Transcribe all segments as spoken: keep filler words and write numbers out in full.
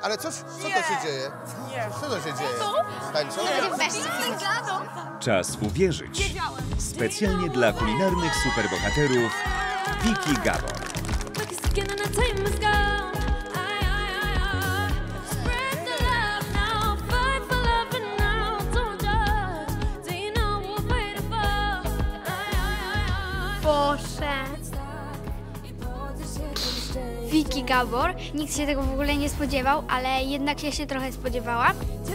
Ale coś, co to się dzieje? Nie. Co to się dzieje? Tańczą? Czas uwierzyć. Specjalnie dla kulinarnych superbohaterów Vicky Gabor. Boże. Vicky Gabor. Nikt się tego w ogóle nie spodziewał, ale jednak ja się trochę spodziewała.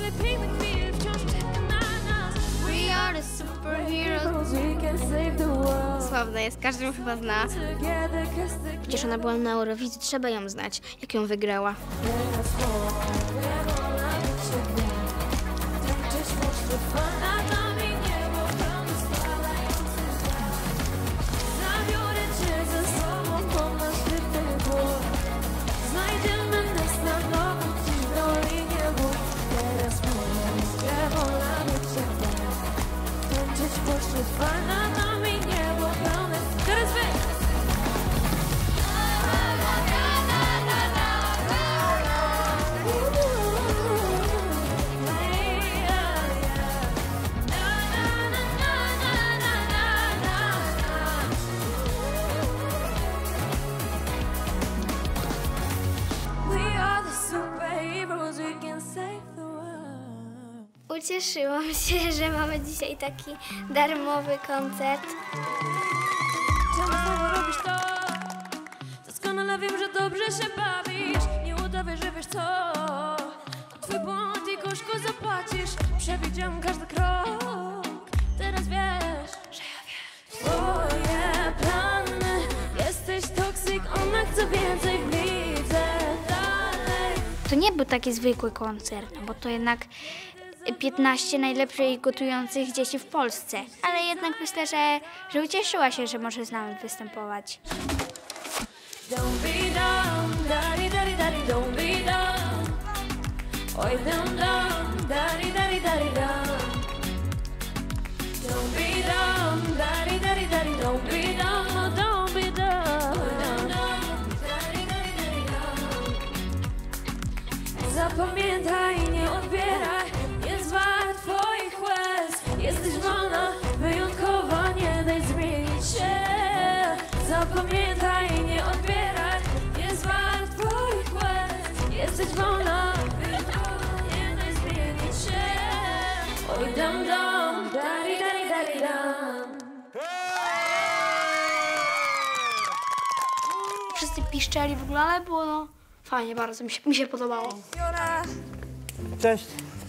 Sławna jest, każdy ją chyba zna. Przecież ona była na Eurowizji, trzeba ją znać, jak ją wygrała. Ucieszyłam się, że mamy dzisiaj taki darmowy koncert. Czemu znowu robisz to? Doskonale wiem, że dobrze się bawisz. Nie udawaj, że wiesz co. To twój błąd i gorzko zapłacisz. Przewidziałam każdy krok. Teraz wiesz, że ja wiem. Twoje plany. Jesteś toksyk, ona chce więcej, widzę dalej. To nie był taki zwykły koncert, bo to jednak piętnaście najlepszych gotujących dzieci w Polsce. Ale jednak myślę, że, że ucieszyła się, że może z nami występować. Don't be dumb, daddy, daddy, daddy, don't be dumb. Oj, dumb, dumb, daddy, daddy, daddy, dumb. Don't be dumb, daddy, daddy, daddy, don't be dumb, no, don't be dumb. Oj, dumb, dumb, daddy, daddy, daddy, dumb. Zapamiętaj, nie odbieraj, nie zwal twoich łez. Jesteś wolna, wyjątkowa, nie daj zmienić się. Zapamiętaj, nie odbieraj, nie zwal twoich łez. Jesteś wolna, wyjątkowa, nie daj zmienić się. Oj, dam, dam, dali, dali, dali, dam. Wszyscy piszczeli w ogóle, ale było no, fajnie bardzo, mi się, mi się podobało. Jura. Cześć.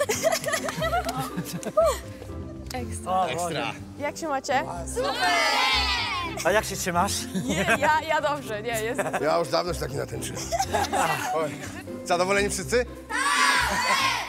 Ekstra. Ekstra. Jak się macie? Super! A jak się trzymasz? Nie, ja, ja dobrze, nie, jest. Ja już dawno się taki natęczyłem. Zadowoleni wszyscy? Tak!